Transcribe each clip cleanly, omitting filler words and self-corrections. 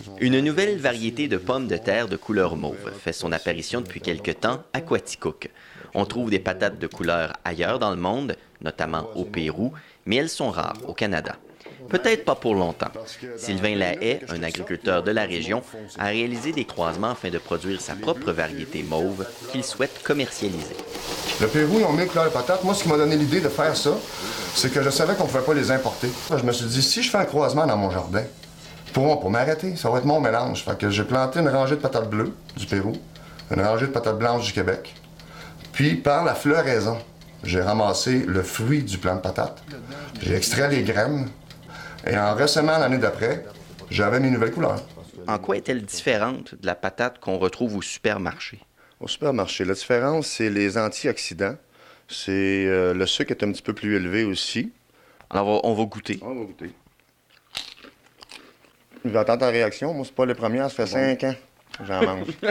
Une nouvelle variété de pommes de terre de couleur mauve fait son apparition depuis quelque temps à Quaticook. On trouve des patates de couleur ailleurs dans le monde, notamment au Pérou, mais elles sont rares au Canada. Peut-être pas pour longtemps. Sylvain Lahaye, un agriculteur de la région, a réalisé des croisements afin de produire sa propre variété mauve qu'il souhaite commercialiser. Le Pérou, ils ont mis une couleur de patates. Moi, ce qui m'a donné l'idée de faire ça, c'est que je savais qu'on ne pouvait pas les importer. Je me suis dit, si je fais un croisement dans mon jardin, ils pourront pas m'arrêter. Ça va être mon mélange. Fait que j'ai planté une rangée de patates bleues du Pérou, une rangée de patates blanches du Québec. Puis, par la floraison, j'ai ramassé le fruit du plant de patates. J'ai extrait les graines. Et en ressemant l'année d'après, j'avais mes nouvelles couleurs. En quoi est-elle différente de la patate qu'on retrouve au supermarché? Au supermarché, la différence, c'est les antioxydants. C'est le sucre est un petit peu plus élevé aussi. Alors, on va goûter. On va goûter. J'entends ta réaction. Moi, c'est pas le premier. Ça fait 5 ans que j'en mange. Ça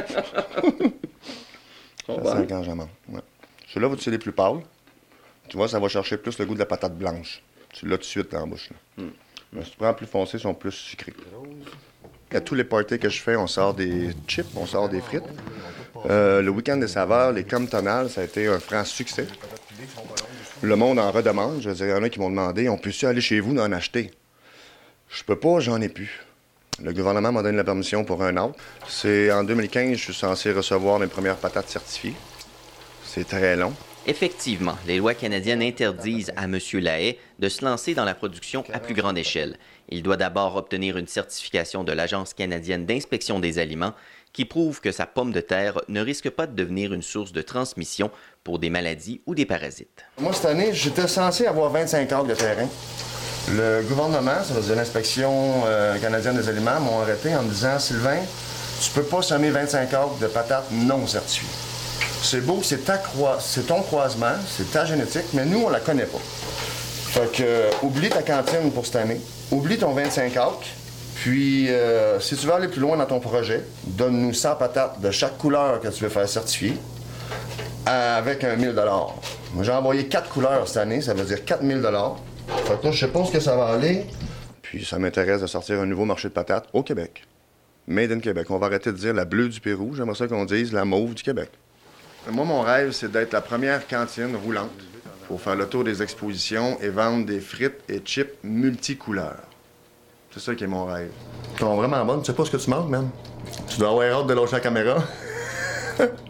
fait 5 ans que j'en mange. Ouais. Celui-là, c'est les plus pâles. Tu vois, ça va chercher plus le goût de la patate blanche. Tu l'as tout de suite dans la bouche. Là. Mais si tu prends plus foncé, ils sont plus sucrés. À tous les parties que je fais, on sort des chips, on sort des frites. Le week-end des saveurs, les Comptonales, ça a été un franc succès. Le monde en redemande. Je veux dire, il y en a qui m'ont demandé, on peut-tu aller chez vous en acheter? Je peux pas, j'en ai plus. Le gouvernement m'a donné la permission pour un an. C'est en 2015, je suis censé recevoir mes premières patates certifiées. C'est très long. Effectivement, les lois canadiennes interdisent à M. Lahaye de se lancer dans la production à plus grande échelle. Il doit d'abord obtenir une certification de l'Agence canadienne d'inspection des aliments qui prouve que sa pomme de terre ne risque pas de devenir une source de transmission pour des maladies ou des parasites. Moi, cette année, j'étais censé avoir 25 acres de terrain. Le gouvernement, ça veut dire l'Inspection canadienne des aliments, m'ont arrêté en me disant « Sylvain, tu peux pas semer 25 acres de patates non certifiées. C'est beau, c'est ton croisement, c'est ta génétique, mais nous, on la connaît pas. Fait que, oublie ta cantine pour cette année, oublie ton 25 acres, puis si tu veux aller plus loin dans ton projet, donne-nous 100 patates de chaque couleur que tu veux faire certifier, avec un 1000 $. Moi, j'ai envoyé 4 couleurs cette année, ça veut dire 4000 $. Fait que là, je sais pas ce que ça va aller. Puis ça m'intéresse de sortir un nouveau marché de patates au Québec. Made in Québec. On va arrêter de dire la bleue du Pérou, j'aimerais ça qu'on dise la mauve du Québec. Moi, mon rêve, c'est d'être la première cantine roulante pour faire le tour des expositions et vendre des frites et chips multicouleurs. C'est ça qui est mon rêve. Ils sont vraiment bonnes. Tu sais pas ce que tu manques, même. Tu dois avoir hâte de lâcher la caméra.